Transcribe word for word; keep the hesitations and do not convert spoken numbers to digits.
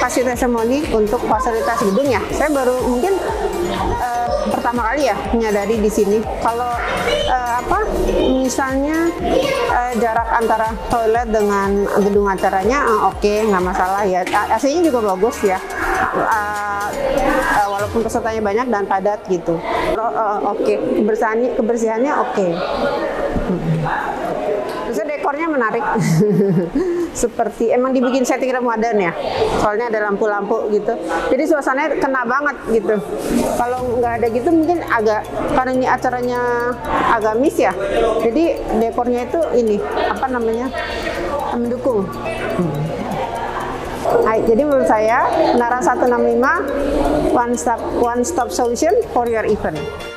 kasih testimoni untuk fasilitas gedung ya. Saya baru mungkin uh, pertama kali ya menyadari di sini kalau uh, apa misalnya uh, jarak antara toilet dengan gedung acaranya uh, oke okay, nggak masalah ya. A C-nya juga bagus ya. Uh, uh, walaupun pesertanya banyak dan padat gitu. Uh, uh, oke, okay. kebersihannya kebersihannya oke. Okay. Terus dekornya menarik. Seperti emang dibikin setting modern ya, soalnya ada lampu-lampu gitu, jadi suasananya kena banget gitu. Kalau nggak ada gitu mungkin agak, karena ini acaranya agak miss ya, jadi dekornya itu ini apa namanya mendukung. Hai, jadi menurut saya Menara seratus enam puluh lima one stop one stop solution for your event.